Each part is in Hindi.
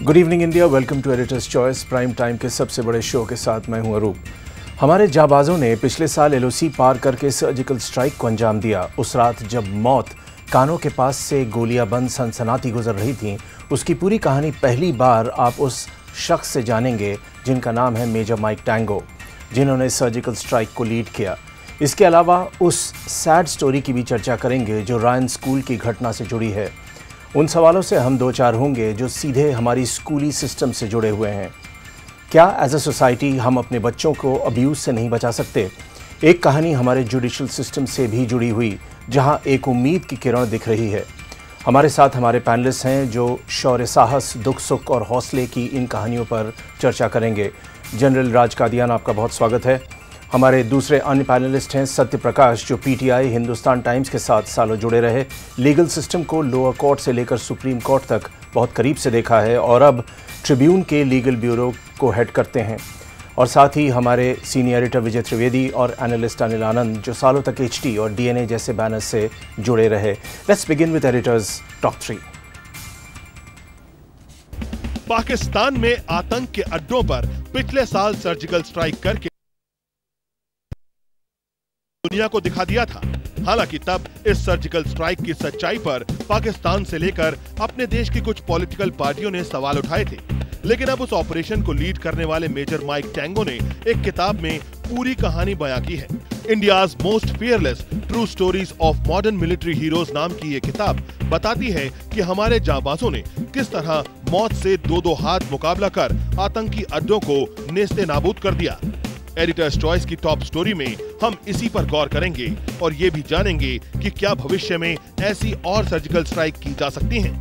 Good evening India, welcome to editor's choice. Prime time के सबसे बड़े शो के साथ मैं हूं अरूप। हमारे जाबाजों ने पिछले साल एलओसी पार करके सर्जिकल स्ट्राइक को अंजाम दिया। उस रात जब मौत कानों के पास से गोलियां बंद सनसनाती गुजर रही थीं, उसकी पूरी कहानी पहली बार आप उस शख्स से जानेंगे जिनका नाम है मेजर माइक टैंगो, जिन्होंने सर्जिकल स्ट्राइक को लीड किया। इसके अलावा उस सैड स्टोरी की भी चर्चा करेंगे जो रायन स्कूल की घटना से जुड़ी है। उन सवालों से हम दो चार होंगे जो सीधे हमारी स्कूली सिस्टम से जुड़े हुए हैं। क्या एज अ सोसाइटी हम अपने बच्चों को अब्यूज़ से नहीं बचा सकते? एक कहानी हमारे जुडिशल सिस्टम से भी जुड़ी हुई, जहां एक उम्मीद की किरण दिख रही है। हमारे साथ हमारे पैनलिस्ट हैं जो शौर्य साहस, दुख सुख और हौसले की इन कहानियों पर चर्चा करेंगे। जनरल राज कादियान, आपका बहुत स्वागत है। हमारे दूसरे अन्य पैनलिस्ट हैं सत्य प्रकाश, जो पीटीआई हिंदुस्तान टाइम्स के साथ सालों जुड़े रहे, लीगल सिस्टम को लोअर कोर्ट से लेकर सुप्रीम कोर्ट तक बहुत करीब से देखा है और अब ट्रिब्यून के लीगल ब्यूरो को हेड करते हैं। और साथ ही हमारे सीनियर एडिटर विजय त्रिवेदी और एनालिस्ट अनिल आनंद, जो सालों तक एचटी और डीएनए जैसे बैनर से जुड़े रहे। Let's begin with editor's top 3। Pakistan में आतंक के अड्डों पर पिछले साल सर्जिकल स्ट्राइक करके दुनिया को दिखा दिया था। हालांकि तब इस सर्जिकल स्ट्राइक की सच्चाई पर पाकिस्तान से लेकर अपने देश की कुछ पॉलिटिकल पार्टियों ने सवाल उठाए थे। लेकिन अब उस ऑपरेशन को लीड करने वाले मेजर माइक टैंगो ने एक किताब में पूरी कहानी बयां की है। India's most fearless true stories of modern military heroes नाम की ये किताब बताती है कि हमारे जाबाजों ने किस तरह मौत से दो हाथ मुकाबला कर आतंकी अड्डों को नेस्ते नाबूद कर दिया। एडिटर्स चॉइस की टॉप स्टोरी में हम इसी पर गौर करेंगे और ये भी जानेंगे कि क्या भविष्य में ऐसी और सर्जिकल स्ट्राइक की जा सकती हैं।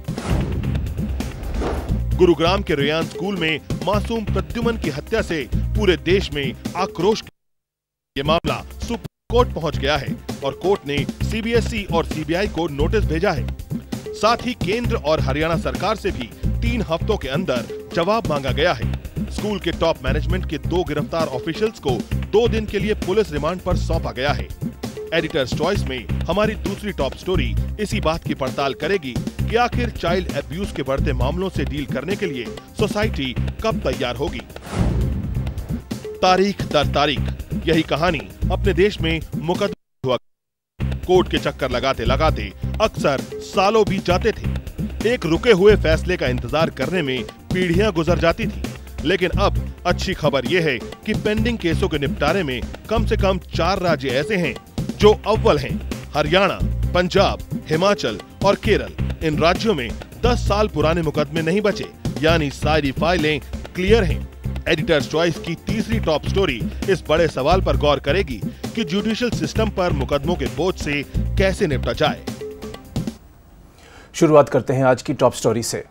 गुरुग्राम के रेयान स्कूल में मासूम प्रद्युमन की हत्या से पूरे देश में आक्रोश। ये मामला सुप्रीम कोर्ट पहुंच गया है और कोर्ट ने सीबीएसई और सीबीआई को नोटिस भेजा है। साथ ही केंद्र और हरियाणा सरकार से भी 3 हफ्तों के अंदर जवाब मांगा गया है। स्कूल के टॉप मैनेजमेंट के 2 गिरफ्तार ऑफिशियल्स को 2 दिन के लिए पुलिस रिमांड पर सौंपा गया है। एडिटर्स चॉइस में हमारी दूसरी टॉप स्टोरी इसी बात की पड़ताल करेगी कि आखिर चाइल्ड अब्यूज के बढ़ते मामलों से डील करने के लिए सोसाइटी कब तैयार होगी। तारीख दर तारीख यही कहानी अपने देश में मुकदमा हुआ। कोर्ट के चक्कर लगाते लगाते अक्सर सालों बीत जाते थे। एक रुके हुए फैसले का इंतजार करने में पीढ़ियां गुजर जाती थी। लेकिन अब अच्छी खबर यह है कि पेंडिंग केसों के निपटारे में कम से कम 4 राज्य ऐसे हैं जो अव्वल हैं। हरियाणा, पंजाब, हिमाचल और केरल। इन राज्यों में 10 साल पुराने मुकदमे नहीं बचे, यानी सारी फाइलें क्लियर हैं। एडिटर्स चॉइस की तीसरी टॉप स्टोरी इस बड़े सवाल पर गौर करेगी कि जुडिशियल सिस्टम पर मुकदमों के बोझ से कैसे निपटा जाए। शुरुआत करते हैं आज की टॉप स्टोरी से।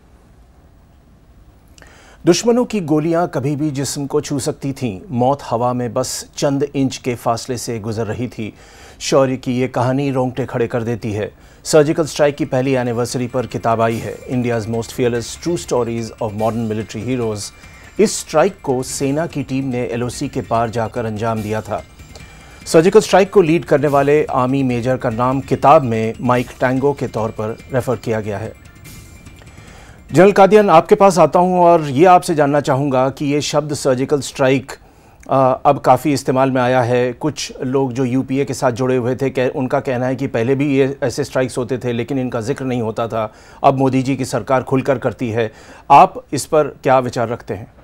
दुश्मनों की गोलियां कभी भी जिस्म को छू सकती थीं। मौत हवा में बस चंद इंच के फासले से गुजर रही थी। शौर्य की ये कहानी रोंगटे खड़े कर देती है। सर्जिकल स्ट्राइक की पहली एनिवर्सरी पर किताब आई है, India's most fearless true stories of modern military heroes. इस स्ट्राइक को सेना की टीम ने एलओसी के पार जाकर अंजाम दिया था। सर्जिकल स्ट्राइक को लीड करने वाले आर्मी मेजर का नाम किताब में माइक टैंगो के तौर पर रेफर किया गया है। जनरल कादियान, आपके पास आता हूं और ये आपसे जानना चाहूँगा कि ये शब्द सर्जिकल स्ट्राइक अब काफ़ी इस्तेमाल में आया है। कुछ लोग जो यूपीए के साथ जुड़े हुए थे, उनका कहना है कि पहले भी ये ऐसे स्ट्राइक्स होते थे लेकिन इनका जिक्र नहीं होता था। अब मोदी जी की सरकार खुलकर करती है। आप इस पर क्या विचार रखते हैं?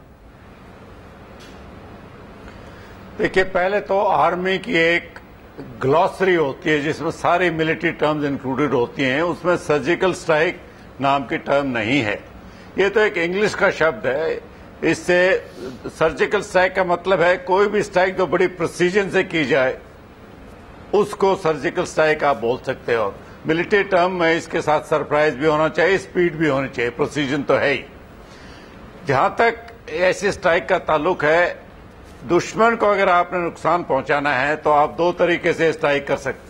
देखिए, पहले तो आर्मी की एक ग्लॉसरी होती है जिसमें सारी मिलिट्री टर्म्स इंक्लूडेड होती हैं। उसमें सर्जिकल स्ट्राइक नाम की टर्म नहीं है। ये तो एक इंग्लिश का शब्द है। इससे सर्जिकल स्ट्राइक का मतलब है कोई भी स्ट्राइक जो बड़ी प्रिसीजन से की जाए उसको सर्जिकल स्ट्राइक आप बोल सकते हो। मिलिट्री टर्म में इसके साथ सरप्राइज भी होना चाहिए, स्पीड भी होनी चाहिए, प्रिसीजन तो है ही। जहां तक ऐसी स्ट्राइक का ताल्लुक है, दुश्मन को अगर आपने नुकसान पहुंचाना है तो आप 2 तरीके से स्ट्राइक कर सकते।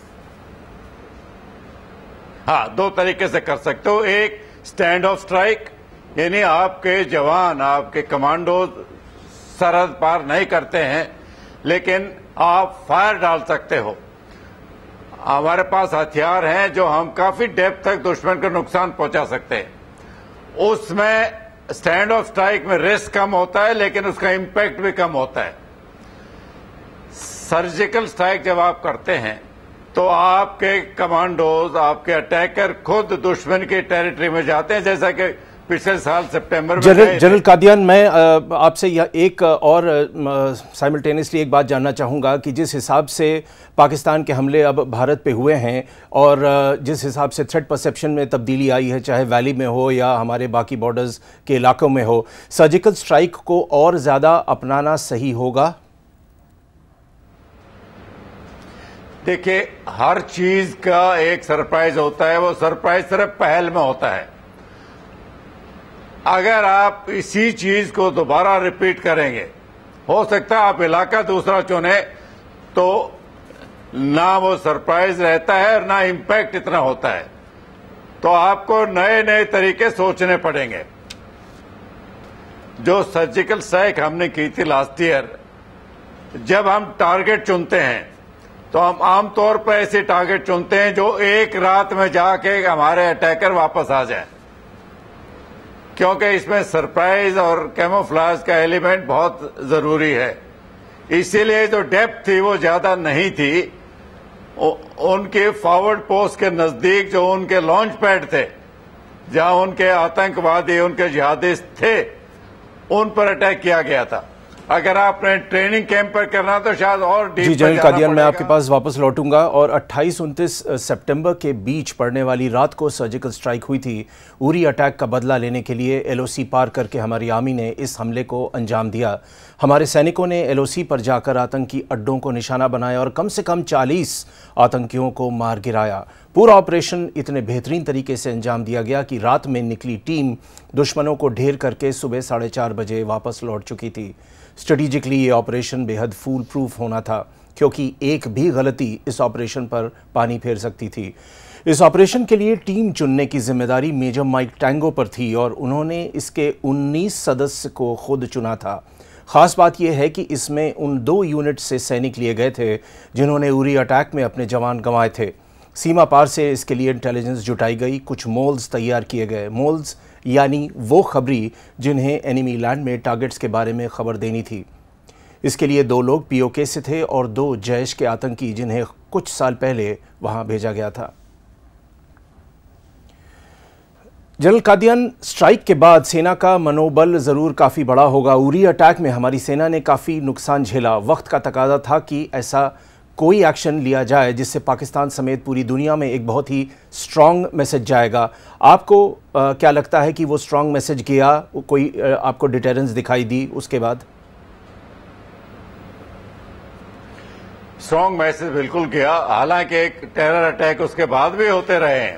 हाँ, 2 तरीके से कर सकते हो। एक स्टैंड ऑफ स्ट्राइक, यानी आपके जवान, आपके कमांडो सरहद पार नहीं करते हैं लेकिन आप फायर डाल सकते हो। हमारे पास हथियार हैं जो हम काफी डेप्थ तक दुश्मन को नुकसान पहुंचा सकते हैं। उसमें स्टैंड ऑफ स्ट्राइक में रिस्क कम होता है लेकिन उसका इंपैक्ट भी कम होता है। सर्जिकल स्ट्राइक जब आप करते हैं तो आपके कमांडोज, आपके अटैकर खुद दुश्मन की टेरिटरी में जाते हैं, जैसा कि पिछले साल सितंबर में। जनरल कादियान, मैं आपसे यह एक और साइमल्टेनियसली एक बात जानना चाहूँगा कि जिस हिसाब से पाकिस्तान के हमले अब भारत पे हुए हैं और जिस हिसाब से थ्रेट परसेप्शन में तब्दीली आई है, चाहे वैली में हो या हमारे बाकी बॉर्डर्स के इलाकों में हो, सर्जिकल स्ट्राइक को और ज़्यादा अपनाना सही होगा? देखिए, हर चीज का एक सरप्राइज होता है, वो सरप्राइज सिर्फ पहल में होता है। अगर आप इसी चीज को दोबारा रिपीट करेंगे, हो सकता है आप इलाका दूसरा चुने तो ना वो सरप्राइज रहता है और ना इंपैक्ट इतना होता है। तो आपको नए नए तरीके सोचने पड़ेंगे। जो सर्जिकल स्ट्राइक हमने की थी लास्ट ईयर, जब हम टारगेट चुनते हैं तो हम आमतौर पर ऐसे टारगेट चुनते हैं जो एक रात में जाके हमारे अटैकर वापस आ जाए, क्योंकि इसमें सरप्राइज और कैमोफ्लेज का एलिमेंट बहुत जरूरी है। इसीलिए जो डेप्थ थी वो ज्यादा नहीं थी। उनके फॉरवर्ड पोस्ट के नजदीक जो उनके लॉन्च पैड थे, जहां उनके आतंकवादी, उनके जिहादिस्ट थे, उन पर अटैक किया गया था। अगर आपने ट्रेनिंग कैंप पर करना तो शायद और डीप। जी जनरल कादियान, मैं आपके पास वापस लौटूंगा। और 28-29 सितंबर के बीच पड़ने वाली रात को सर्जिकल स्ट्राइक हुई थी। उरी अटैक का बदला लेने के लिए एलओसी पार करके हमारी आर्मी ने इस हमले को अंजाम दिया। हमारे सैनिकों ने एलओसी पर जाकर आतंकी अड्डों को निशाना बनाया और कम से कम 40 आतंकियों को मार गिराया। पूरा ऑपरेशन इतने बेहतरीन तरीके से अंजाम दिया गया कि रात में निकली टीम दुश्मनों को ढेर करके सुबह 4:30 बजे वापस लौट चुकी थी। स्ट्रेटेजिकली ये ऑपरेशन बेहद फूल प्रूफ होना था, क्योंकि एक भी गलती इस ऑपरेशन पर पानी फेर सकती थी। इस ऑपरेशन के लिए टीम चुनने की जिम्मेदारी मेजर माइक टैंगो पर थी और उन्होंने इसके 19 सदस्य को खुद चुना था। ख़ास बात यह है कि इसमें उन 2 यूनिट से सैनिक लिए गए थे जिन्होंने उरी अटैक में अपने जवान गंवाए थे। सीमा पार से इसके लिए इंटेलिजेंस जुटाई गई, कुछ मोल्स तैयार किए गए। मोल्स यानी वो खबरी जिन्हें एनिमी लैंड में टारगेट्स के बारे में खबर देनी थी। इसके लिए 2 लोग पीओके से थे और 2 जैश के आतंकी जिन्हें कुछ साल पहले वहां भेजा गया था। जनरल कादियान, स्ट्राइक के बाद सेना का मनोबल ज़रूर काफ़ी बड़ा होगा। उरी अटैक में हमारी सेना ने काफ़ी नुकसान झेला। वक्त का तकाजा था कि ऐसा कोई एक्शन लिया जाए जिससे पाकिस्तान समेत पूरी दुनिया में एक बहुत ही स्ट्रॉन्ग मैसेज जाएगा। आपको क्या लगता है कि वो स्ट्रॉन्ग मैसेज गया? कोई आपको डिटेरेंस दिखाई दी उसके बाद? स्ट्रॉन्ग मैसेज बिल्कुल गया। हालांकि एक टेरर अटैक उसके बाद भी होते रहे हैं,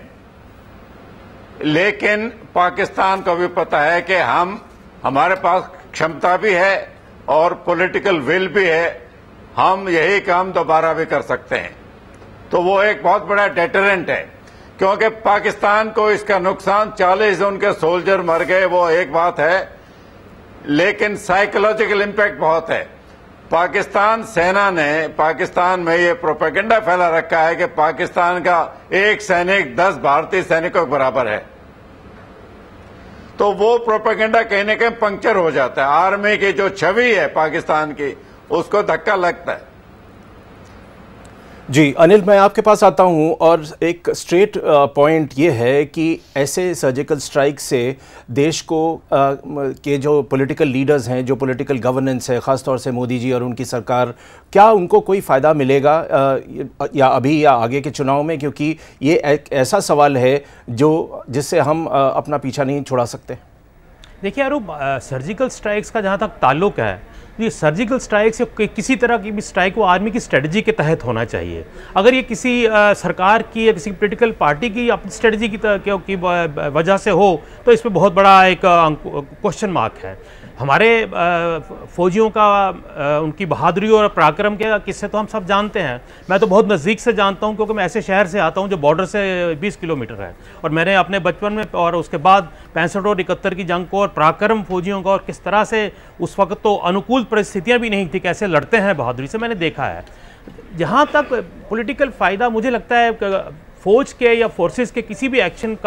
लेकिन पाकिस्तान को भी पता है कि हमारे पास क्षमता भी है और पॉलिटिकल विल भी है, हम यही काम दोबारा भी कर सकते हैं। तो वो एक बहुत बड़ा डेटरेंट है, क्योंकि पाकिस्तान को इसका नुकसान 40 उनके सोल्जर मर गए, वो एक बात है, लेकिन साइकोलॉजिकल इंपैक्ट बहुत है। पाकिस्तान सेना ने पाकिस्तान में ये प्रोपेगेंडा फैला रखा है कि पाकिस्तान का एक सैनिक 10 भारतीय सैनिकों के बराबर है। तो वो प्रोपेगेंडा कहीं न कहीं पंक्चर हो जाता है। आर्मी की जो छवि है पाकिस्तान की, उसको धक्का लगता है। जी अनिल, मैं आपके पास आता हूं और एक स्ट्रेट पॉइंट ये है कि ऐसे सर्जिकल स्ट्राइक से देश को के जो पॉलिटिकल लीडर्स हैं, जो पॉलिटिकल गवर्नेंस है, ख़ासतौर से मोदी जी और उनकी सरकार, क्या उनको कोई फ़ायदा मिलेगा या अभी या आगे के चुनाव में? क्योंकि ये एक ऐसा सवाल है जिससे हम अपना पीछा नहीं छुड़ा सकते। देखिए अरूप, सर्जिकल स्ट्राइक्स का जहाँ तक ताल्लुक है, ये सर्जिकल स्ट्राइक से किसी तरह की भी स्ट्राइक वो आर्मी की स्ट्रेटजी के तहत होना चाहिए। अगर ये किसी सरकार की या किसी पॉलिटिकल पार्टी की अपनी स्ट्रेटजी की वजह से हो तो इस पर बहुत बड़ा एक क्वेश्चन मार्क है। हमारे फौजियों का उनकी बहादुरी और पराक्रम के किस्से तो हम सब जानते हैं। मैं तो बहुत नज़दीक से जानता हूं, क्योंकि मैं ऐसे शहर से आता हूं जो बॉर्डर से 20 किलोमीटर है, और मैंने अपने बचपन में और उसके बाद 65 और 71 की जंग को और पराक्रम फौजियों का, और किस तरह से उस वक्त तो अनुकूल परिस्थितियां भी नहीं थी, कैसे लड़ते हैं बहादुरी से, मैंने देखा है। जहाँ तक पॉलिटिकल फ़ायदा मुझे लगता है फौज के या फोर्सेस के किसी भी एक्शन का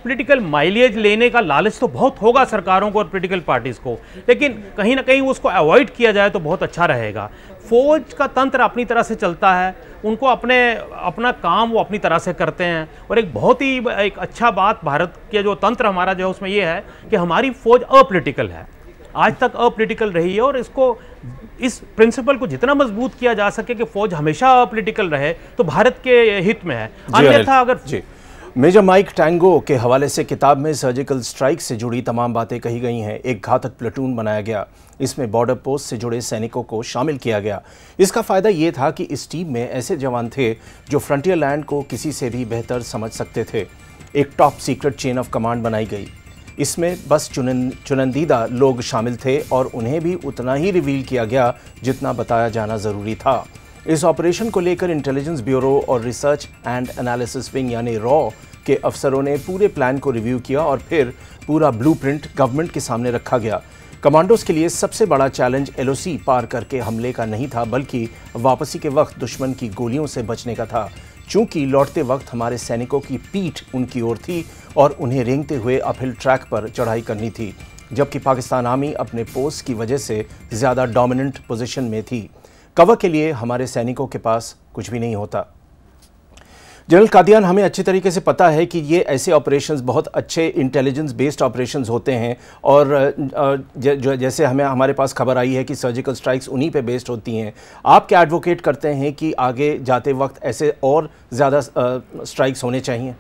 पॉलिटिकल माइलेज लेने का लालच तो बहुत होगा सरकारों को और पॉलिटिकल पार्टीज को, लेकिन कहीं ना कहीं उसको अवॉइड किया जाए तो बहुत अच्छा रहेगा। फौज का तंत्र अपनी तरह से चलता है, उनको अपना काम वो अपनी तरह से करते हैं। और एक बहुत ही एक अच्छा बात भारत के जो तंत्र हमारा जो है उसमें ये है कि हमारी फौज अपॉलिटिकल है, आज तक अपॉलिटिकल रही है। और इस प्रिंसिपल को जितना मजबूत किया जा सके कि फौज हमेशा अपॉलिटिकल रहे तो भारत के हित में है। अन्यथा अगर मेजर माइक टैंगो के हवाले से किताब में सर्जिकल स्ट्राइक से जुड़ी तमाम बातें कही गई हैं। एक घातक प्लेटून बनाया गया, इसमें बॉर्डर पोस्ट से जुड़े सैनिकों को शामिल किया गया। इसका फ़ायदा ये था कि इस टीम में ऐसे जवान थे जो फ्रंटियर लैंड को किसी से भी बेहतर समझ सकते थे। एक top secret chain of command बनाई गई, इसमें बस चुनिंदा लोग शामिल थे और उन्हें भी उतना ही रिवील किया गया जितना बताया जाना ज़रूरी था। इस ऑपरेशन को लेकर इंटेलिजेंस ब्यूरो और रिसर्च एंड एनालिसिस विंग यानी रॉ के अफसरों ने पूरे प्लान को रिव्यू किया और फिर पूरा ब्लूप्रिंट गवर्नमेंट के सामने रखा गया। कमांडोज के लिए सबसे बड़ा चैलेंज एलओसी पार करके हमले का नहीं था, बल्कि वापसी के वक्त दुश्मन की गोलियों से बचने का था। चूंकि लौटते वक्त हमारे सैनिकों की पीठ उनकी ओर थी और उन्हें रेंगते हुए अपहिल ट्रैक पर चढ़ाई करनी थी, जबकि पाकिस्तान आर्मी अपने पोस्ट की वजह से ज़्यादा डोमिनेंट पोजीशन में थी। कवर के लिए हमारे सैनिकों के पास कुछ भी नहीं होता। जनरल कादियान, हमें अच्छी तरीके से पता है कि ये ऐसे ऑपरेशंस बहुत अच्छे इंटेलिजेंस बेस्ड ऑपरेशंस होते हैं और जैसे हमारे पास खबर आई है कि सर्जिकल स्ट्राइक्स उन्हीं पे बेस्ड होती हैं। आप क्या एडवोकेट करते हैं कि आगे जाते वक्त ऐसे और ज़्यादा स्ट्राइक्स होने चाहिए?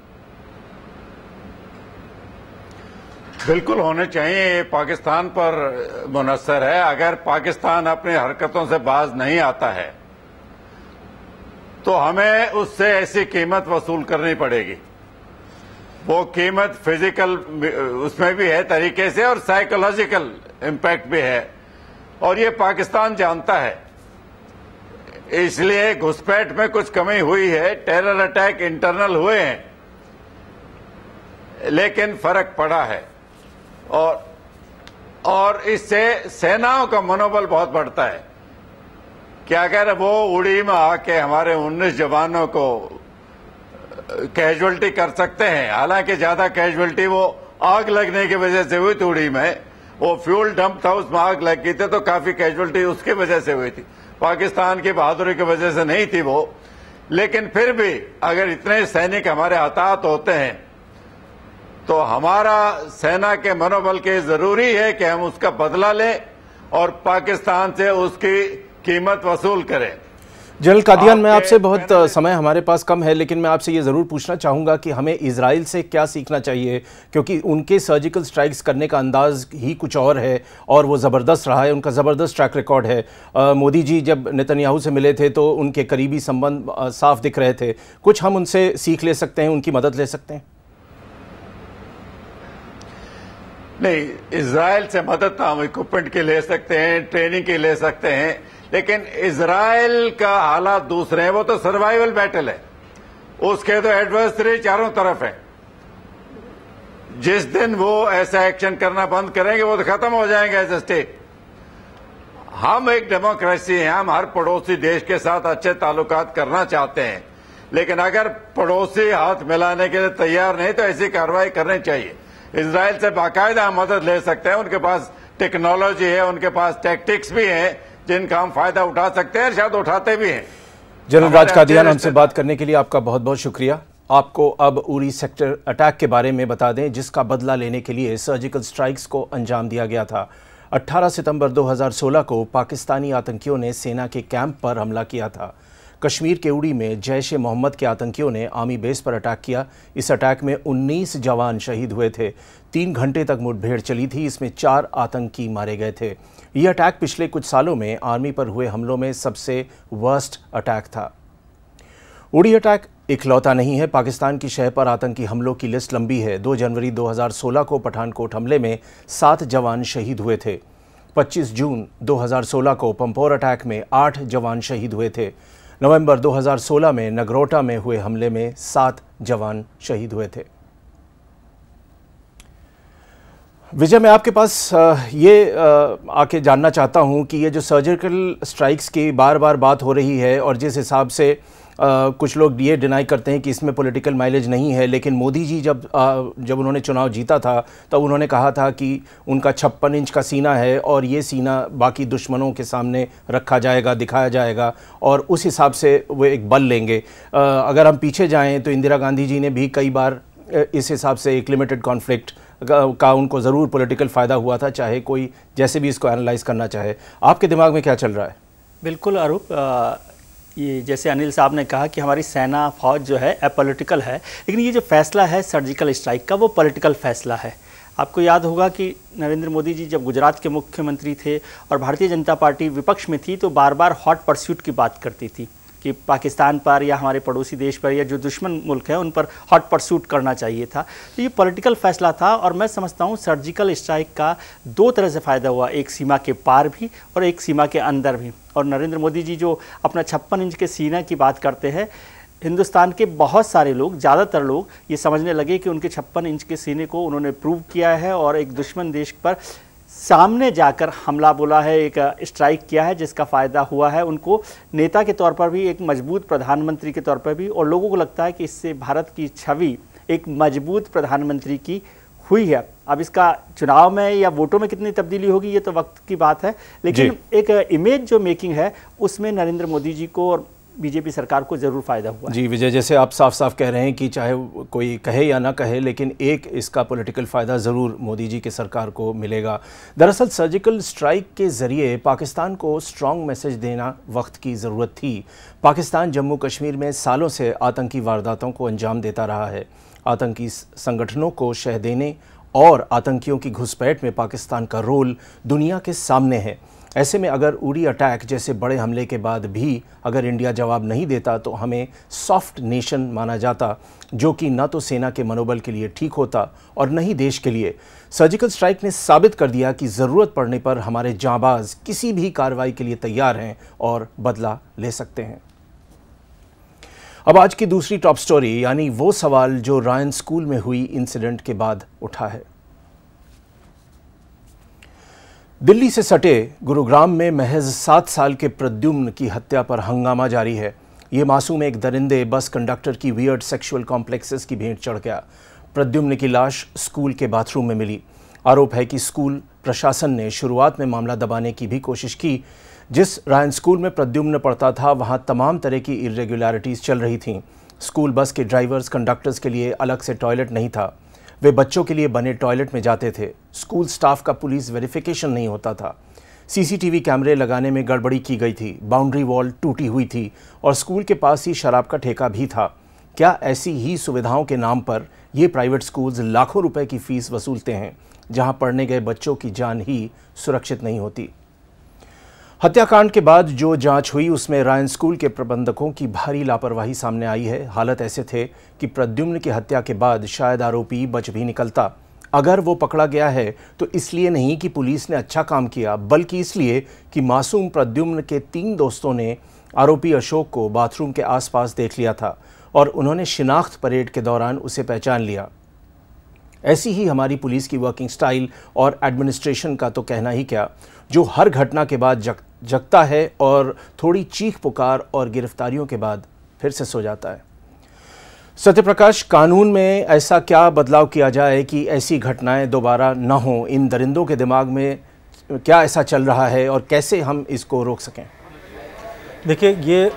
बिल्कुल होने चाहिए, ये पाकिस्तान पर मुनस्सर है। अगर पाकिस्तान अपनी हरकतों से बाज नहीं आता है तो हमें उससे ऐसी कीमत वसूल करनी पड़ेगी। वो कीमत फिजिकल उसमें भी है तरीके से और साइकोलॉजिकल इम्पैक्ट भी है, और ये पाकिस्तान जानता है। इसलिए घुसपैठ में कुछ कमी हुई है, टेरर अटैक इंटरनल हुए हैं, लेकिन फर्क पड़ा है और इससे सेनाओं का मनोबल बहुत बढ़ता है कि अगर वो उड़ी में आके हमारे 19 जवानों को कैजुअल्टी कर सकते हैं। हालांकि ज्यादा कैजुअल्टी वो आग लगने की वजह से हुई थी, उड़ी में वो फ्यूल डंप था, उसमें आग लग गई थी, तो काफी कैजुअल्टी उसकी वजह से हुई थी, पाकिस्तान की बहादुरी की वजह से नहीं थी वो। लेकिन फिर भी अगर इतने सैनिक हमारे हताहत होते हैं तो हमारा सेना के मनोबल के जरूरी है कि हम उसका बदला लें और पाकिस्तान से उसकी कीमत वसूल करें। जनरल कादियान, मैं आपसे बहुत समय हमारे पास कम है, लेकिन मैं आपसे ये ज़रूर पूछना चाहूँगा कि हमें इजराइल से क्या सीखना चाहिए, क्योंकि उनके सर्जिकल स्ट्राइक्स करने का अंदाज ही कुछ और है और वो ज़बरदस्त रहा है, उनका ज़बरदस्त ट्रैक रिकॉर्ड है। मोदी जी जब नेतन्याहू से मिले थे तो उनके करीबी संबंध साफ दिख रहे थे। कुछ हम उनसे सीख ले सकते हैं, उनकी मदद ले सकते हैं? नहीं, इजराइल से मदद हम इक्विपमेंट की ले सकते हैं, ट्रेनिंग की ले सकते हैं, लेकिन इजराइल का हालात दूसरे हैं। वो तो सर्वाइवल बैटल है, उसके तो एडवर्सरी चारों तरफ है। जिस दिन वो ऐसा एक्शन करना बंद करेंगे वो तो खत्म हो जाएंगे एज ए स्टेट। हम एक डेमोक्रेसी हैं, हम हर पड़ोसी देश के साथ अच्छे ताल्लुकात करना चाहते हैं, लेकिन अगर पड़ोसी हाथ मिलाने के लिए तैयार नहीं तो ऐसी कार्रवाई करनी चाहिए। इजराइल से बाकायदा हम मदद ले सकते हैं, उनके पास टेक्नोलॉजी है, उनके पास टैक्टिक्स भी हैं जिनका हम फायदा उठा सकते हैं, शायद उठाते भी हैं। जनरल राज कादियान, हमसे बात करने के लिए आपका बहुत बहुत शुक्रिया। आपको अब उरी सेक्टर अटैक के बारे में बता दें, जिसका बदला लेने के लिए सर्जिकल स्ट्राइक्स को अंजाम दिया गया था। 18 सितंबर 2016 को पाकिस्तानी आतंकियों ने सेना के कैंप पर हमला किया था। कश्मीर के उड़ी में जैश-ए-मोहम्मद के आतंकियों ने आर्मी बेस पर अटैक किया। इस अटैक में 19 जवान शहीद हुए थे। 3 घंटे तक मुठभेड़ चली थी, इसमें 4 आतंकी मारे गए थे। यह अटैक पिछले कुछ सालों में आर्मी पर हुए हमलों में सबसे वर्स्ट अटैक था। उड़ी अटैक इकलौता नहीं है, पाकिस्तान की शह पर आतंकी हमलों की लिस्ट लंबी है। 2 जनवरी 2016 को पठानकोट हमले में 7 जवान शहीद हुए थे। 25 जून 2016 को पंपोर अटैक में 8 जवान शहीद हुए थे। नवंबर 2016 में नगरोटा में हुए हमले में 7 जवान शहीद हुए थे। विजय, मैं आपके पास ये आके जानना चाहता हूं कि ये जो सर्जिकल स्ट्राइक्स की बार बार बात हो रही है और जिस हिसाब से कुछ लोग ये डिनाई करते हैं कि इसमें पॉलिटिकल माइलेज नहीं है, लेकिन मोदी जी जब उन्होंने चुनाव जीता था तब उन्होंने कहा था कि उनका 56 इंच का सीना है और ये सीना बाकी दुश्मनों के सामने रखा जाएगा, दिखाया जाएगा और उस हिसाब से वो एक बल लेंगे। अगर हम पीछे जाएं तो इंदिरा गांधी जी ने भी कई बार इस हिसाब से एक लिमिटेड कॉन्फ्लिक्ट का उनको ज़रूर पॉलिटिकल फ़ायदा हुआ था, चाहे कोई जैसे भी इसको एनालाइज करना चाहे। आपके दिमाग में क्या चल रहा है? बिल्कुल अरूप, ये जैसे अनिल साहब ने कहा कि हमारी सेना फौज जो है अपॉलिटिकल है, लेकिन ये जो फैसला है सर्जिकल स्ट्राइक का वो पॉलिटिकल फैसला है। आपको याद होगा कि नरेंद्र मोदी जी जब गुजरात के मुख्यमंत्री थे और भारतीय जनता पार्टी विपक्ष में थी तो बार बार हॉट परस्यूट की बात करती थी कि पाकिस्तान पर या हमारे पड़ोसी देश पर या जो दुश्मन मुल्क है उन पर हॉट परस्यूट करना चाहिए था। तो ये पॉलिटिकल फैसला था और मैं समझता हूँ सर्जिकल स्ट्राइक का दो तरह से फ़ायदा हुआ, एक सीमा के पार भी और एक सीमा के अंदर भी। और नरेंद्र मोदी जी जो अपना 56 इंच के सीना की बात करते हैं, हिंदुस्तान के बहुत सारे लोग, ज़्यादातर लोग ये समझने लगे कि उनके 56 इंच के सीने को उन्होंने प्रूव किया है और एक दुश्मन देश पर सामने जाकर हमला बोला है, एक स्ट्राइक किया है जिसका फ़ायदा हुआ है उनको नेता के तौर पर भी, एक मजबूत प्रधानमंत्री के तौर पर भी। और लोगों को लगता है कि इससे भारत की छवि एक मजबूत प्रधानमंत्री की हुई है। अब इसका चुनाव में या वोटों में कितनी तब्दीली होगी ये तो वक्त की बात है, लेकिन एक इमेज जो मेकिंग है उसमें नरेंद्र मोदी जी को और बीजेपी सरकार को ज़रूर फ़ायदा हुआ है। जी विजय, जैसे आप साफ साफ कह रहे हैं कि चाहे कोई कहे या ना कहे, लेकिन एक इसका पॉलिटिकल फ़ायदा ज़रूर मोदी जी की सरकार को मिलेगा। दरअसल सर्जिकल स्ट्राइक के ज़रिए पाकिस्तान को स्ट्रॉन्ग मैसेज देना वक्त की ज़रूरत थी। पाकिस्तान जम्मू कश्मीर में सालों से आतंकी वारदातों को अंजाम देता रहा है। आतंकी संगठनों को शह देने और आतंकियों की घुसपैठ में पाकिस्तान का रोल दुनिया के सामने है। ऐसे में अगर उरी अटैक जैसे बड़े हमले के बाद भी अगर इंडिया जवाब नहीं देता तो हमें सॉफ्ट नेशन माना जाता, जो कि न तो सेना के मनोबल के लिए ठीक होता और न ही देश के लिए। सर्जिकल स्ट्राइक ने साबित कर दिया कि ज़रूरत पड़ने पर हमारे जांबाज किसी भी कार्रवाई के लिए तैयार हैं और बदला ले सकते हैं। अब आज की दूसरी टॉप स्टोरी, यानी वो सवाल जो रायन स्कूल में हुई इंसिडेंट के बाद उठा है। दिल्ली से सटे गुरुग्राम में महज 7 साल के प्रद्युम्न की हत्या पर हंगामा जारी है। ये मासूम एक दरिंदे बस कंडक्टर की वियर्ड सेक्सुअल कॉम्प्लेक्सेस की भेंट चढ़ गया। प्रद्युम्न की लाश स्कूल के बाथरूम में मिली। आरोप है कि स्कूल प्रशासन ने शुरुआत में मामला दबाने की भी कोशिश की। जिस रायन स्कूल में प्रद्युम्न पढ़ता था वहां तमाम तरह की इरेगुलरिटीज़ चल रही थीं। स्कूल बस के ड्राइवर्स, कंडक्टर्स के लिए अलग से टॉयलेट नहीं था। वे बच्चों के लिए बने टॉयलेट में जाते थे। स्कूल स्टाफ का पुलिस वेरिफिकेशन नहीं होता था। सीसीटीवी कैमरे लगाने में गड़बड़ी की गई थी। बाउंड्री वॉल टूटी हुई थी और स्कूल के पास ही शराब का ठेका भी था। क्या ऐसी ही सुविधाओं के नाम पर ये प्राइवेट स्कूल्स लाखों रुपए की फीस वसूलते हैं, जहां पढ़ने गए बच्चों की जान ही सुरक्षित नहीं होती? हत्याकांड के बाद जो जांच हुई उसमें रायन स्कूल के प्रबंधकों की भारी लापरवाही सामने आई है। हालत ऐसे थे कि प्रद्युम्न की हत्या के बाद शायद आरोपी बच भी निकलता। अगर वो पकड़ा गया है तो इसलिए नहीं कि पुलिस ने अच्छा काम किया, बल्कि इसलिए कि मासूम प्रद्युम्न के 3 दोस्तों ने आरोपी अशोक को बाथरूम के आसपास देख लिया था और उन्होंने शिनाख्त परेड के दौरान उसे पहचान लिया। ऐसी ही हमारी पुलिस की वर्किंग स्टाइल और एडमिनिस्ट्रेशन का तो कहना ही क्या, जो हर घटना के बाद जगता है और थोड़ी चीख पुकार और गिरफ्तारियों के बाद फिर से सो जाता है। सत्यप्रकाश, कानून में ऐसा क्या बदलाव किया जाए कि ऐसी घटनाएं दोबारा न हों? इन दरिंदों के दिमाग में क्या ऐसा चल रहा है और कैसे हम इसको रोक सकें? देखिए,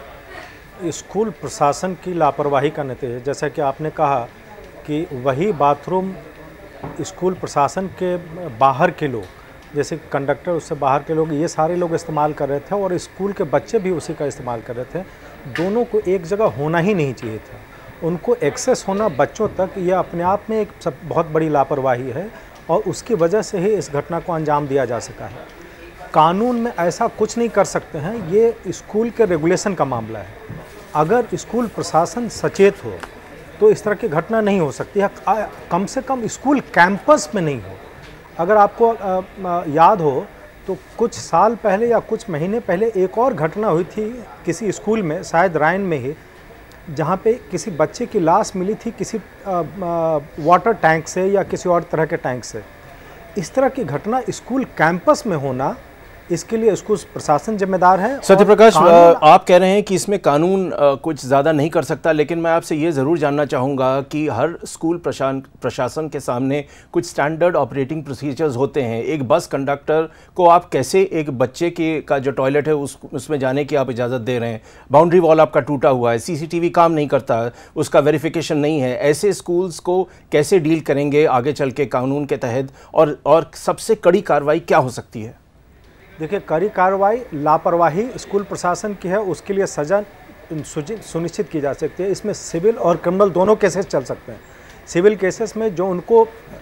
ये स्कूल प्रशासन की लापरवाही का नतीजा, जैसा कि आपने कहा कि वही बाथरूम स्कूल प्रशासन के बाहर के लोग, जैसे कंडक्टर, उससे बाहर के लोग, ये सारे लोग इस्तेमाल कर रहे थे और स्कूल के बच्चे भी उसी का इस्तेमाल कर रहे थे। दोनों को एक जगह होना ही नहीं चाहिए था। उनको एक्सेस होना बच्चों तक, ये अपने आप में एक बहुत बड़ी लापरवाही है और उसकी वजह से ही इस घटना को अंजाम दिया जा सका है। कानून में ऐसा कुछ नहीं कर सकते हैं, ये स्कूल के रेगुलेशन का मामला है। अगर स्कूल प्रशासन सचेत हो तो इस तरह की घटना नहीं हो सकती है, कम से कम स्कूल कैंपस में नहीं हो। अगर आपको याद हो तो कुछ साल पहले या कुछ महीने पहले एक और घटना हुई थी किसी स्कूल में, शायद रायन में ही, जहाँ पे किसी बच्चे की लाश मिली थी किसी वाटर टैंक से या किसी और तरह के टैंक से। इस तरह की घटना स्कूल कैंपस में होना इसके लिए स्कूल प्रशासन जिम्मेदार है। सत्यप्रकाश, आप कह रहे हैं कि इसमें कानून कुछ ज़्यादा नहीं कर सकता, लेकिन मैं आपसे ये ज़रूर जानना चाहूँगा कि हर स्कूल प्रशासन के सामने कुछ स्टैंडर्ड ऑपरेटिंग प्रोसीजर्स होते हैं। एक बस कंडक्टर को आप कैसे एक बच्चे का जो टॉयलेट है उसमें जाने की आप इजाज़त दे रहे हैं? बाउंड्री वॉल आपका टूटा हुआ है, CCTV काम नहीं करता, उसका वेरिफिकेशन नहीं है। ऐसे स्कूल्स को कैसे डील करेंगे आगे चल के कानून के तहत, और सबसे कड़ी कार्रवाई क्या हो सकती है? देखिए, कड़ी कार्रवाई लापरवाही स्कूल प्रशासन की है, उसके लिए सजा सुनिश्चित की जा सकती है। इसमें सिविल और क्रिमिनल दोनों केसेस चल सकते हैं। सिविल केसेस में जो उनको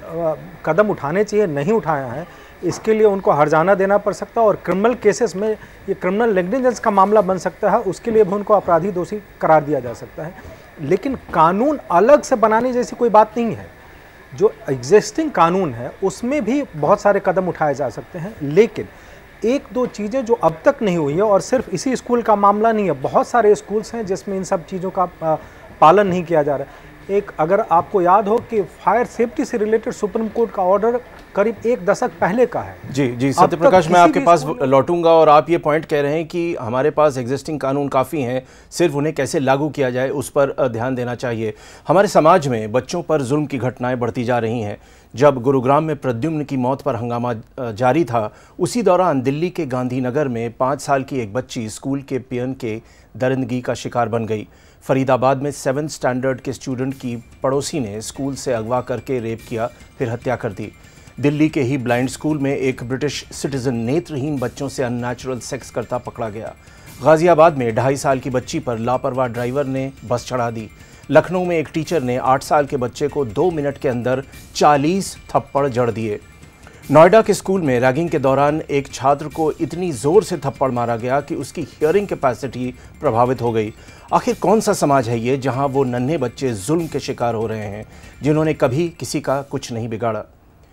कदम उठाने चाहिए नहीं उठाया है, इसके लिए उनको हर्जाना देना पड़ सकता है। और क्रिमिनल केसेस में ये क्रिमिनल नेग्लिजेंस का मामला बन सकता है, उसके लिए भी उनको अपराधी दोषी करार दिया जा सकता है। लेकिन कानून अलग से बनाने जैसी कोई बात नहीं है। जो एग्जिस्टिंग कानून है उसमें भी बहुत सारे कदम उठाए जा सकते हैं, लेकिन एक दो चीज़ें जो अब तक नहीं हुई है, और सिर्फ इसी स्कूल का मामला नहीं है, बहुत सारे स्कूल्स हैं जिसमें इन सब चीज़ों का पालन नहीं किया जा रहा है। एक अगर आपको याद हो कि फायर सेफ्टी से रिलेटेड सुप्रीम कोर्ट का ऑर्डर करीब 1 दशक पहले का है। जी सत्यप्रकाश, मैं आपके पास लौटूंगा, और आप ये पॉइंट कह रहे हैं कि हमारे पास एग्जिस्टिंग कानून काफ़ी हैं, सिर्फ उन्हें कैसे लागू किया जाए उस पर ध्यान देना चाहिए। हमारे समाज में बच्चों पर जुल्म की घटनाएं बढ़ती जा रही हैं। जब गुरुग्राम में प्रद्युम्न की मौत पर हंगामा जारी था, उसी दौरान दिल्ली के गांधीनगर में 5 साल की एक बच्ची स्कूल के पियन के दरिंदगी का शिकार बन गई। फरीदाबाद में 7th स्टैंडर्ड के स्टूडेंट की पड़ोसी ने स्कूल से अगवा करके रेप किया, फिर हत्या कर दी। दिल्ली के ही ब्लाइंड स्कूल में एक ब्रिटिश सिटीजन नेत्रहीन बच्चों से अननेचुरल सेक्स करता पकड़ा गया। गाजियाबाद में 2.5 साल की बच्ची पर लापरवाह ड्राइवर ने बस चढ़ा दी। लखनऊ में एक टीचर ने 8 साल के बच्चे को 2 मिनट के अंदर 40 थप्पड़ जड़ दिए। नोएडा के स्कूल में रैगिंग के दौरान एक छात्र को इतनी जोर से थप्पड़ मारा गया कि उसकी हियरिंग कैपेसिटी प्रभावित हो गई। आखिर कौन सा समाज है ये जहां वो नन्हे बच्चे जुल्म के शिकार हो रहे हैं जिन्होंने कभी किसी का कुछ नहीं बिगाड़ा?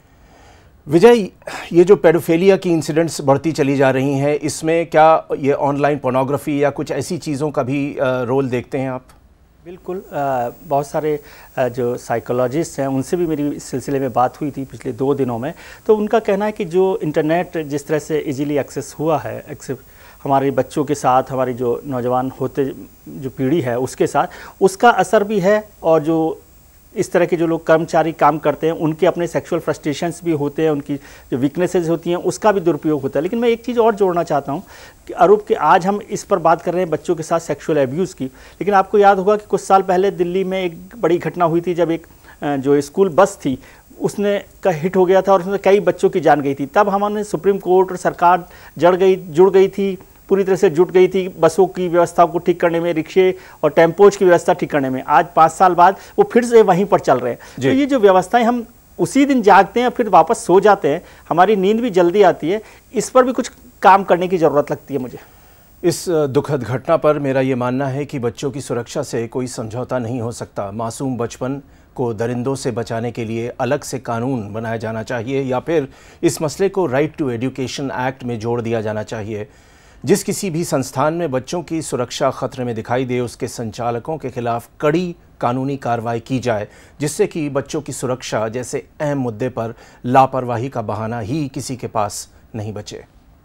विजय, ये जो पेडोफिलिया की इंसिडेंट्स बढ़ती चली जा रही हैं, इसमें क्या ये ऑनलाइन पोर्नोग्राफी या कुछ ऐसी चीज़ों का भी रोल देखते हैं आप? बिल्कुल, बहुत सारे जो साइकोलॉजिस्ट हैं उनसे भी मेरी इस सिलसिले में बात हुई थी पिछले 2 दिनों में। तो उनका कहना है कि जो इंटरनेट जिस तरह से इजीली एक्सेस हुआ है, हमारे बच्चों के साथ, हमारी जो नौजवान होते जो पीढ़ी है उसके साथ, उसका असर भी है। और जो इस तरह के जो लोग कर्मचारी काम करते हैं उनके अपने सेक्सुअल फ्रस्ट्रेशंस भी होते हैं, उनकी जो वीकनेसेस होती हैं उसका भी दुरुपयोग होता है। लेकिन मैं एक चीज़ और जोड़ना चाहता हूं कि अरूप कि आज हम इस पर बात कर रहे हैं बच्चों के साथ सेक्सुअल एब्यूज़ की, लेकिन आपको याद होगा कि कुछ साल पहले दिल्ली में एक बड़ी घटना हुई थी जब एक जो स्कूल बस थी उसने का हिट हो गया था और उसमें कई बच्चों की जान गई थी। तब हमारे सुप्रीम कोर्ट और सरकार जुड़ गई थी, पूरी तरह से जुट गई थी बसों की व्यवस्था को ठीक करने में, रिक्शे और टेम्पोज की व्यवस्था ठीक करने में। आज 5 साल बाद वो फिर से वहीं पर चल रहे हैं। तो ये जो व्यवस्थाएं, हम उसी दिन जागते हैं फिर वापस सो जाते हैं, हमारी नींद भी जल्दी आती है, इस पर भी कुछ काम करने की ज़रूरत लगती है मुझे। इस दुखद घटना पर मेरा ये मानना है कि बच्चों की सुरक्षा से कोई समझौता नहीं हो सकता। मासूम बचपन को दरिंदों से बचाने के लिए अलग से कानून बनाया जाना चाहिए, या फिर इस मसले को राइट टू एजुकेशन एक्ट में जोड़ दिया जाना चाहिए। जिस किसी भी संस्थान में बच्चों की सुरक्षा खतरे में दिखाई दे, उसके संचालकों के खिलाफ कड़ी कानूनी कार्रवाई की जाए, जिससे कि बच्चों की सुरक्षा जैसे अहम मुद्दे पर लापरवाही का बहाना ही किसी के पास नहीं बचे।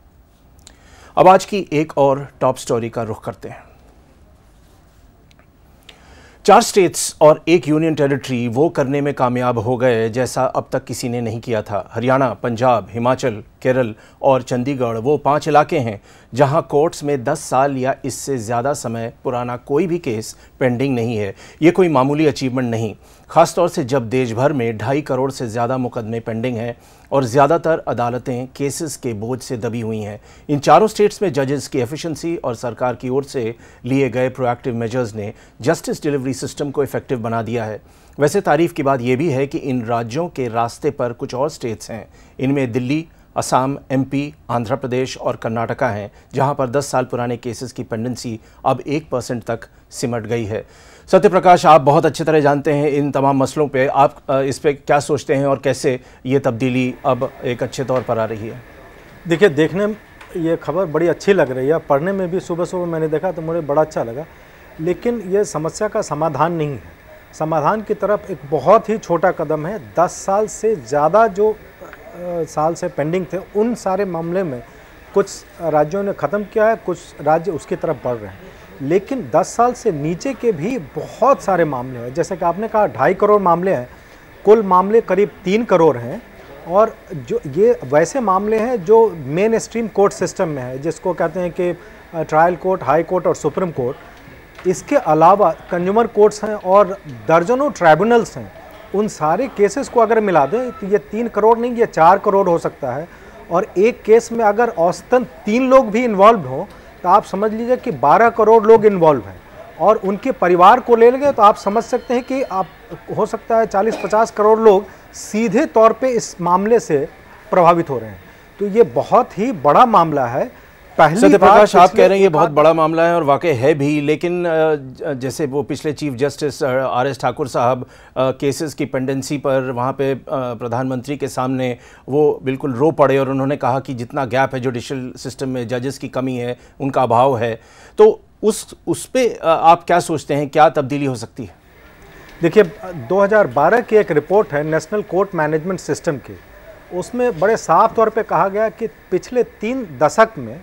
अब आज की एक और टॉप स्टोरी का रुख करते हैं। 4 स्टेट्स और 1 यूनियन टेरिटरी वो करने में कामयाब हो गए जैसा अब तक किसी ने नहीं किया था। हरियाणा, पंजाब, हिमाचल, केरल और चंडीगढ़ वो 5 इलाके हैं जहां कोर्ट्स में 10 साल या इससे ज़्यादा समय पुराना कोई भी केस पेंडिंग नहीं है। ये कोई मामूली अचीवमेंट नहीं, ख़ासतौर से जब देश भर में 2.5 करोड़ से ज़्यादा मुकदमे पेंडिंग हैं और ज़्यादातर अदालतें केसेस के बोझ से दबी हुई हैं। इन चारों स्टेट्स में जजेस की एफिशिएंसी और सरकार की ओर से लिए गए प्रोएक्टिव मेजर्स ने जस्टिस डिलीवरी सिस्टम को इफेक्टिव बना दिया है। वैसे तारीफ की बात यह भी है कि इन राज्यों के रास्ते पर कुछ और स्टेट्स हैं। इनमें दिल्ली, असम, MP, आंध्र प्रदेश और कर्नाटका हैं, जहां पर 10 साल पुराने केसेस की पेंडेंसी अब 1% तक सिमट गई है। सत्यप्रकाश, आप बहुत अच्छी तरह जानते हैं इन तमाम मसलों पे, आप इस पे क्या सोचते हैं और कैसे ये तब्दीली अब एक अच्छे तौर पर आ रही है? देखिए, देखने में ये खबर बड़ी अच्छी लग रही है, पढ़ने में भी सुबह सुबह मैंने देखा तो मुझे बड़ा अच्छा लगा, लेकिन ये समस्या का समाधान नहीं है। समाधान की तरफ एक बहुत ही छोटा कदम है। 10 साल से ज़्यादा जो साल से पेंडिंग थे, उन सारे मामले में कुछ राज्यों ने ख़त्म किया है, कुछ राज्य उसकी तरफ बढ़ रहे हैं। लेकिन 10 साल से नीचे के भी बहुत सारे मामले हैं। जैसे कि आपने कहा 2.5 करोड़ मामले हैं, कुल मामले करीब 3 करोड़ हैं। और जो ये वैसे मामले हैं जो मेन स्ट्रीम कोर्ट सिस्टम में है, जिसको कहते हैं कि ट्रायल कोर्ट, हाई कोर्ट और सुप्रीम कोर्ट। इसके अलावा कंज्यूमर कोर्ट्स हैं और दर्जनों ट्राइब्यूनल्स हैं। उन सारे केसेस को अगर मिला दें तो ये 3 करोड़ नहीं, ये 4 करोड़ हो सकता है। और एक केस में अगर औसतन 3 लोग भी इन्वॉल्व हों तो आप समझ लीजिए कि 12 करोड़ लोग इन्वॉल्व हैं। और उनके परिवार को ले लेंगे तो आप समझ सकते हैं कि आप हो सकता है 40-50 करोड़ लोग सीधे तौर पे इस मामले से प्रभावित हो रहे हैं। तो ये बहुत ही बड़ा मामला है। पहली सत्यप्रकाश, आप कह रहे हैं ये बहुत बड़ा मामला है और वाकई है भी, लेकिन जैसे वो पिछले चीफ जस्टिस RS ठाकुर साहब केसेस की पेंडेंसी पर वहाँ पे प्रधानमंत्री के सामने वो बिल्कुल रो पड़े और उन्होंने कहा कि जितना गैप है जुडिशल सिस्टम में, जजेस की कमी है, उनका अभाव है। तो उस पे आप क्या सोचते हैं, क्या तब्दीली हो सकती है? देखिए, 2012 की एक रिपोर्ट है नेशनल कोर्ट मैनेजमेंट सिस्टम की। उसमें बड़े साफ तौर पे कहा गया कि पिछले 3 दशक में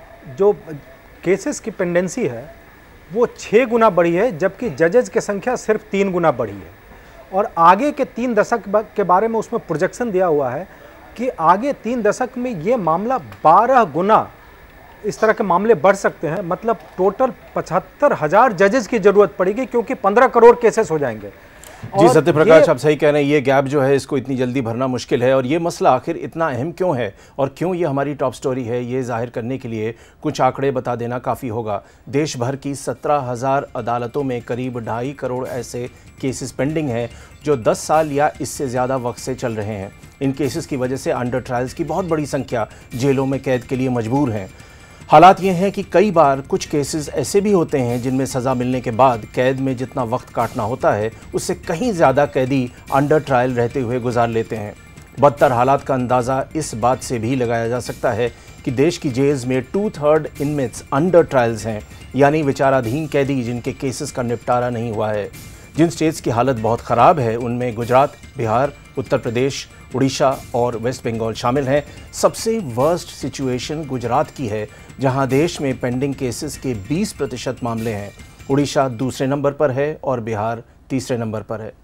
जो केसेस की पेंडेंसी है वो 6 गुना बढ़ी है, जबकि जजेज की संख्या सिर्फ 3 गुना बढ़ी है। और आगे के 3 दशक के बारे में उसमें प्रोजेक्शन दिया हुआ है कि आगे 3 दशक में ये मामला 12 गुना इस तरह के मामले बढ़ सकते हैं। मतलब टोटल 75,000 जजेस की जरूरत पड़ेगी, क्योंकि 15 करोड़ केसेस हो जाएंगे। जी सत्यप्रकाश, आप सही कह रहे हैं, ये गैप जो है इसको इतनी जल्दी भरना मुश्किल है। और ये मसला आखिर इतना अहम क्यों है और क्यों ये हमारी टॉप स्टोरी है, ये जाहिर करने के लिए कुछ आंकड़े बता देना काफ़ी होगा। देश भर की 17,000 अदालतों में करीब 2.5 करोड़ ऐसे केसेस पेंडिंग हैं जो 10 साल या इससे ज़्यादा वक्त से चल रहे हैं। इन केसेस की वजह से अंडर ट्रायल्स की बहुत बड़ी संख्या जेलों में कैद के लिए मजबूर हैं। हालात ये हैं कि कई बार कुछ केसेस ऐसे भी होते हैं जिनमें सज़ा मिलने के बाद कैद में जितना वक्त काटना होता है उससे कहीं ज़्यादा कैदी अंडर ट्रायल रहते हुए गुजार लेते हैं। बदतर हालात का अंदाज़ा इस बात से भी लगाया जा सकता है कि देश की जेल्स में 2/3 इनमेट्स अंडर ट्रायल्स हैं, यानी विचाराधीन कैदी जिनके केसेस का निपटारा नहीं हुआ है। जिन स्टेट्स की हालत बहुत ख़राब है उनमें गुजरात, बिहार, उत्तर प्रदेश, उड़ीसा और वेस्ट बंगाल शामिल हैं। सबसे वर्स्ट सिचुएशन गुजरात की है, जहां देश में पेंडिंग केसेस के 20% मामले हैं। उड़ीसा दूसरे नंबर पर है और बिहार तीसरे नंबर पर है।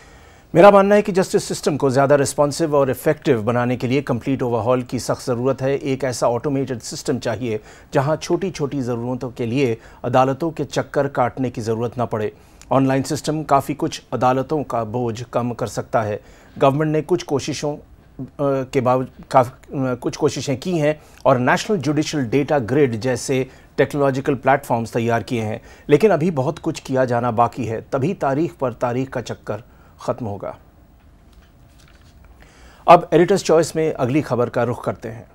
मेरा मानना है कि जस्टिस सिस्टम को ज़्यादा रिस्पॉन्सिव और इफेक्टिव बनाने के लिए कंप्लीट ओवरहॉल की सख्त ज़रूरत है। एक ऐसा ऑटोमेटेड सिस्टम चाहिए जहां छोटी छोटी ज़रूरतों के लिए अदालतों के चक्कर काटने की ज़रूरत ना पड़े। ऑनलाइन सिस्टम काफ़ी कुछ अदालतों का बोझ कम कर सकता है। गवर्नमेंट ने कुछ कोशिशें की हैं और नेशनल जुडिशल डेटा ग्रिड जैसे टेक्नोलॉजिकल प्लेटफॉर्म्स तैयार किए हैं, लेकिन अभी बहुत कुछ किया जाना बाकी है। तभी तारीख पर तारीख का चक्कर ख़त्म होगा। अब एडिटर्स चॉइस में अगली खबर का रुख करते हैं।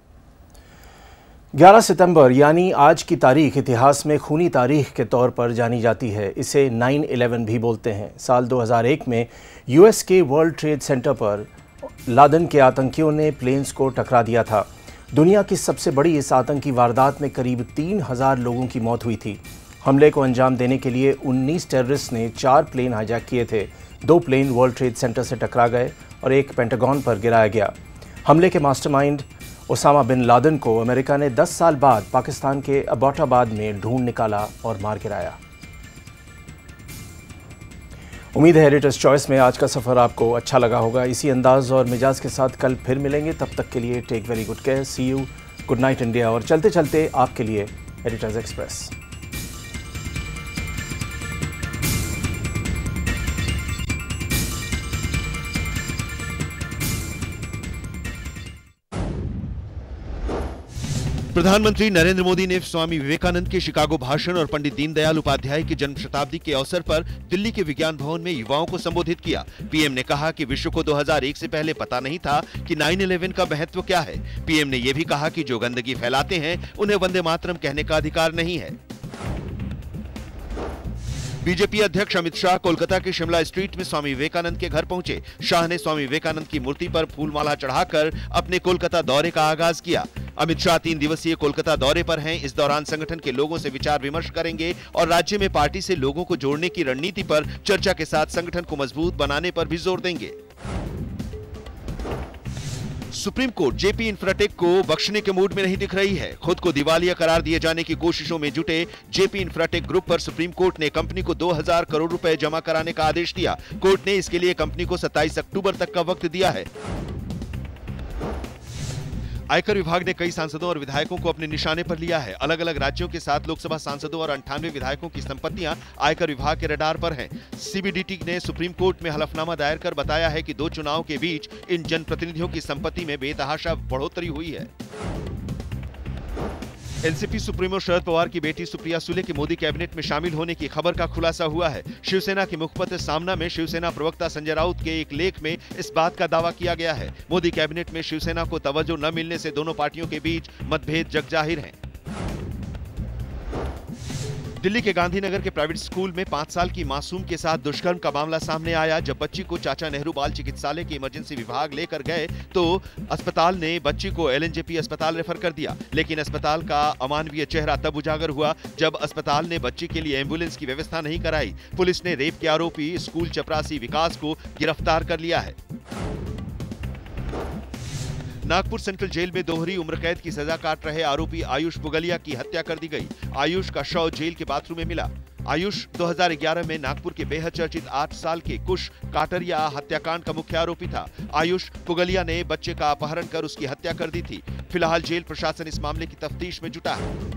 11 सितंबर यानी आज की तारीख इतिहास में खूनी तारीख के तौर पर जानी जाती है। इसे 9/11 भी बोलते हैं। साल 2001 में यूएस के वर्ल्ड ट्रेड सेंटर पर लादेन के आतंकियों ने प्लेन्स को टकरा दिया था। दुनिया की सबसे बड़ी इस आतंकी वारदात में करीब 3,000 लोगों की मौत हुई थी। हमले को अंजाम देने के लिए 19 टेररिस्ट ने 4 प्लेन हाईजैक किए थे। 2 प्लेन वर्ल्ड ट्रेड सेंटर से टकरा गए और एक पेंटागन पर गिराया गया। हमले के मास्टरमाइंड ओसामा बिन लादेन को अमेरिका ने 10 साल बाद पाकिस्तान के अबोटाबाद में ढूंढ निकाला और मार गिराया। उम्मीद है एडिटर्स चॉइस में आज का सफ़र आपको अच्छा लगा होगा। इसी अंदाज और मिजाज के साथ कल फिर मिलेंगे। तब तक के लिए take very good care, see you, good night India. और चलते चलते आपके लिए एडिटर्स एक्सप्रेस। प्रधानमंत्री नरेंद्र मोदी ने स्वामी विवेकानंद के शिकागो भाषण और पंडित दीनदयाल उपाध्याय की जन्म शताब्दी के अवसर पर दिल्ली के विज्ञान भवन में युवाओं को संबोधित किया। पीएम ने कहा कि विश्व को 2001 से पहले पता नहीं था कि 9/11 का महत्व क्या है। पीएम ने यह भी कहा कि जो गंदगी फैलाते हैं उन्हें वंदे मातरम कहने का अधिकार नहीं है। बीजेपी अध्यक्ष अमित शाह कोलकाता के शिमला स्ट्रीट में स्वामी विवेकानंद के घर पहुंचे। शाह ने स्वामी विवेकानंद की मूर्ति पर फूलमाला चढ़ाकर अपने कोलकाता दौरे का आगाज किया। अमित शाह 3 दिवसीय कोलकाता दौरे पर हैं। इस दौरान संगठन के लोगों से विचार विमर्श करेंगे और राज्य में पार्टी से लोगों को जोड़ने की रणनीति पर चर्चा के साथ संगठन को मजबूत बनाने पर भी जोर देंगे। सुप्रीम कोर्ट जेपी इंफ्राटेक को बख्शने के मूड में नहीं दिख रही है। खुद को दिवालिया करार दिए जाने की कोशिशों में जुटे जेपी इंफ्राटेक ग्रुप पर सुप्रीम कोर्ट ने कंपनी को 2000 करोड़ रुपए जमा कराने का आदेश दिया। कोर्ट ने इसके लिए कंपनी को 27 अक्टूबर तक का वक्त दिया है। आयकर विभाग ने कई सांसदों और विधायकों को अपने निशाने पर लिया है। अलग अलग राज्यों के 7 लोकसभा सांसदों और 98 विधायकों की संपत्तियां आयकर विभाग के रडार पर हैं। सीबीडीटी ने सुप्रीम कोर्ट में हलफनामा दायर कर बताया है कि 2 चुनाव के बीच इन जनप्रतिनिधियों की संपत्ति में बेतहाशा बढ़ोतरी हुई है। एनसीपी सुप्रीमो शरद पवार की बेटी सुप्रिया सुले के मोदी कैबिनेट में शामिल होने की खबर का खुलासा हुआ है। शिवसेना के मुखपत्र सामना में शिवसेना प्रवक्ता संजय राउत के एक लेख में इस बात का दावा किया गया है। मोदी कैबिनेट में शिवसेना को तवज्जो न मिलने से दोनों पार्टियों के बीच मतभेद जगजाहिर हैं। दिल्ली के गांधीनगर के प्राइवेट स्कूल में 5 साल की मासूम के साथ दुष्कर्म का मामला सामने आया। जब बच्ची को चाचा नेहरू बाल चिकित्सालय के इमरजेंसी विभाग लेकर गए तो अस्पताल ने बच्ची को एलएनजेपी अस्पताल रेफर कर दिया, लेकिन अस्पताल का अमानवीय चेहरा तब उजागर हुआ जब अस्पताल ने बच्ची के लिए एम्बुलेंस की व्यवस्था नहीं कराई। पुलिस ने रेप के आरोपी स्कूल चपरासी विकास को गिरफ्तार कर लिया है। नागपुर सेंट्रल जेल में दोहरी उम्र कैद की सजा काट रहे आरोपी आयुष पुगलिया की हत्या कर दी गई। आयुष का शव जेल के बाथरूम में मिला। आयुष 2011 में नागपुर के बेहद चर्चित 8 साल के कुश काटरिया हत्याकांड का मुख्य आरोपी था। आयुष पुगलिया ने बच्चे का अपहरण कर उसकी हत्या कर दी थी। फिलहाल जेल प्रशासन इस मामले की तफ्तीश में जुटा है।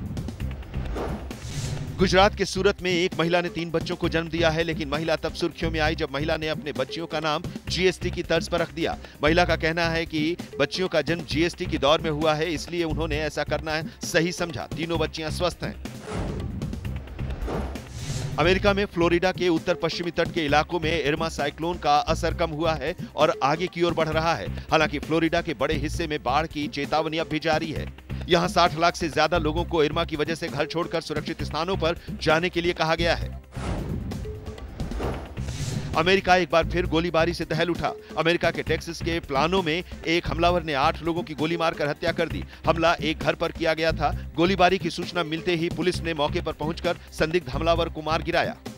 गुजरात के सूरत में एक महिला ने 3 बच्चों को जन्म दिया है, लेकिन महिला तब सुर्खियों में आई जब महिला ने अपने बच्चियों का नाम जीएसटी की तर्ज पर रख दिया। महिला का कहना है कि बच्चियों का जन्म जीएसटी की दौर में हुआ है, इसलिए उन्होंने ऐसा करना सही समझा। तीनों बच्चियां स्वस्थ हैं। अमेरिका में फ्लोरिडा के उत्तर पश्चिमी तट के इलाकों में इरमा साइक्लोन का असर कम हुआ है और आगे की ओर बढ़ रहा है। हालांकि फ्लोरिडा के बड़े हिस्से में बाढ़ की चेतावनी अब भी जारी है। यहां 60 लाख से ज्यादा लोगों को इरमा की वजह से घर छोड़कर सुरक्षित स्थानों पर जाने के लिए कहा गया है। अमेरिका एक बार फिर गोलीबारी से दहल उठा। अमेरिका के टेक्सास के प्लानो में एक हमलावर ने 8 लोगों की गोली मारकर हत्या कर दी। हमला एक घर पर किया गया था। गोलीबारी की सूचना मिलते ही पुलिस ने मौके पर पहुंचकर संदिग्ध हमलावर को मार गिराया।